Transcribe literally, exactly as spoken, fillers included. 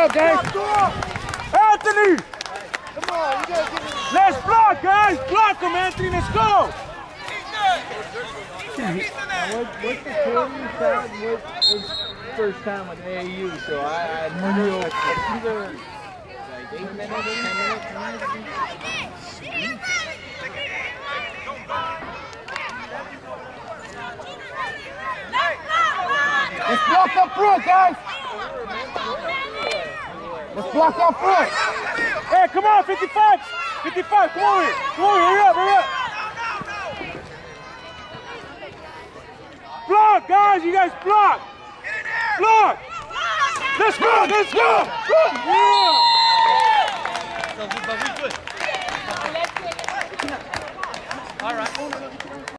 up, guys. Anthony! Come on, you gotta get it. Let's block, guys. Block him, Anthony. Let's go. What, what's the Canadian sound? What was first time on A A U? So I, I wonder if it's either like eight minutes, ten minutes. Let's block up front, guys. Let's block up front. Hey, come on, fifty-five. fifty-five, come on here. Come on here, hurry up, hurry up. Block, guys, you guys block. Block. Let's go, let's go. Yeah.